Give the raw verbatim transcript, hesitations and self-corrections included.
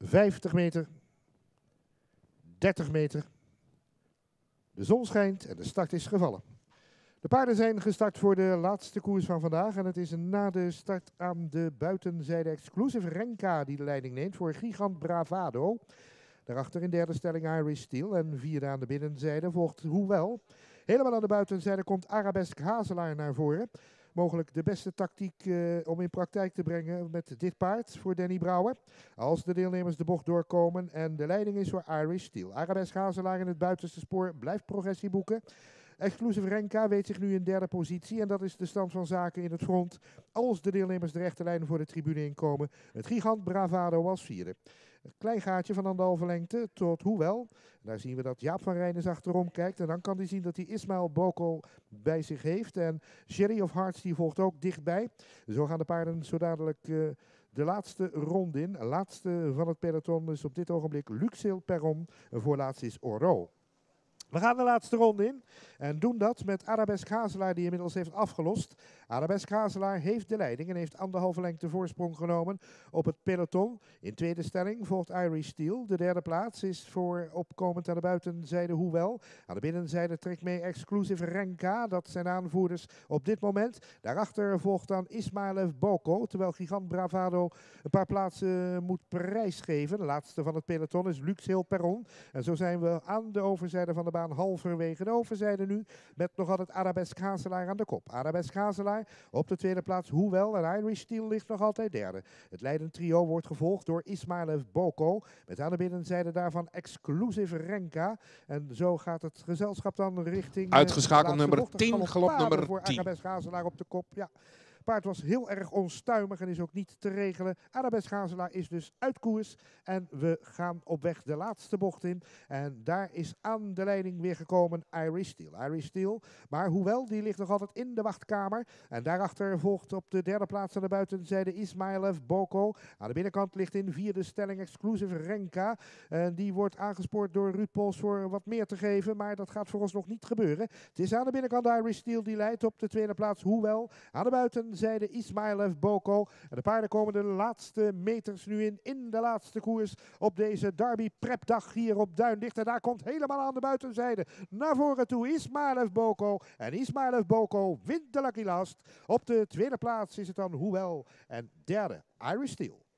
vijftig meter. dertig meter. De zon schijnt en de start is gevallen. De paarden zijn gestart voor de laatste koers van vandaag. En het is na de start aan de buitenzijde Exclusive Renka die de leiding neemt voor Gigant Bravado. Daarachter in derde stelling Irish Steel. En vierde aan de binnenzijde volgt Hoewel. Helemaal aan de buitenzijde komt Arabesque Hazelaar naar voren. Mogelijk de beste tactiek uh, om in praktijk te brengen met dit paard voor Danny Brouwer. Als de deelnemers de bocht doorkomen en de leiding is voor Irish Steel. Arabesque Hazelaar in het buitenste spoor blijft progressie boeken. Exclusive Renka weet zich nu in derde positie en dat is de stand van zaken in het front. Als de deelnemers de rechte lijn voor de tribune inkomen. Het Gigant Bravado als vierde. Een klein gaatje van anderhalve lengte tot Hoewel. Daar zien we dat Jaap van Rijn eens achterom kijkt. En dan kan hij zien dat hij Ismael Boko bij zich heeft. En Sherry of Hearts die volgt ook dichtbij. Zo gaan de paarden zo dadelijk uh, de laatste ronde in. De laatste van het peloton is op dit ogenblik Luxil Perron. En voorlaatst is Oro. We gaan de laatste ronde in en doen dat met Arabesque Hazelaar die inmiddels heeft afgelost. Arabesque Hazelaar heeft de leiding en heeft anderhalve lengte voorsprong genomen op het peloton. In tweede stelling volgt Irish Steel. De derde plaats is voor opkomend aan de buitenzijde Hoewel. Aan de binnenzijde trekt mee Exclusive Renka. Dat zijn aanvoerders op dit moment. Daarachter volgt dan Ismaelev Boko. Terwijl Gigant Bravado een paar plaatsen moet prijsgeven. De laatste van het peloton is Luxil Perron. En zo zijn we aan de overzijde van de baan. Halverwege de overzijde nu, met nog altijd Arabesque Hazelaar aan de kop. Arabesque Hazelaar op de tweede plaats Hoewel en Irish Steel ligt nog altijd derde. Het leidend trio wordt gevolgd door Ismaelev Boko, met aan de binnenzijde daarvan Exclusive Renka. En zo gaat het gezelschap dan richting... Uitgeschakeld nummer tien, galop nummer voor tien. Arabesque Hazelaar op de kop, ja. Het paard was heel erg onstuimig en is ook niet te regelen. Arabesque Hazelaar is dus uit koers. En we gaan op weg de laatste bocht in. En daar is aan de leiding weer gekomen Irish Steel. Irish Steel, maar Hoewel, die ligt nog altijd in de wachtkamer. En daarachter volgt op de derde plaats aan de buitenzijde Ismaelev Boko. Aan de binnenkant ligt in vierde stelling Exclusive Renka. En die wordt aangespoord door Ruud Pols voor wat meer te geven. Maar dat gaat voor ons nog niet gebeuren. Het is aan de binnenkant Irish Steel die leidt op de tweede plaats Hoewel. Aan de buitenzijde zijde Ismaelev Boko. En de paarden komen de laatste meters nu in, in de laatste koers op deze Derby prepdag hier op Duinlicht. En daar komt helemaal aan de buitenzijde naar voren toe Ismaelev Boko. En Ismaelev Boko wint de Lucky Last. Op de tweede plaats is het dan Hoewel. En derde Irish Steel.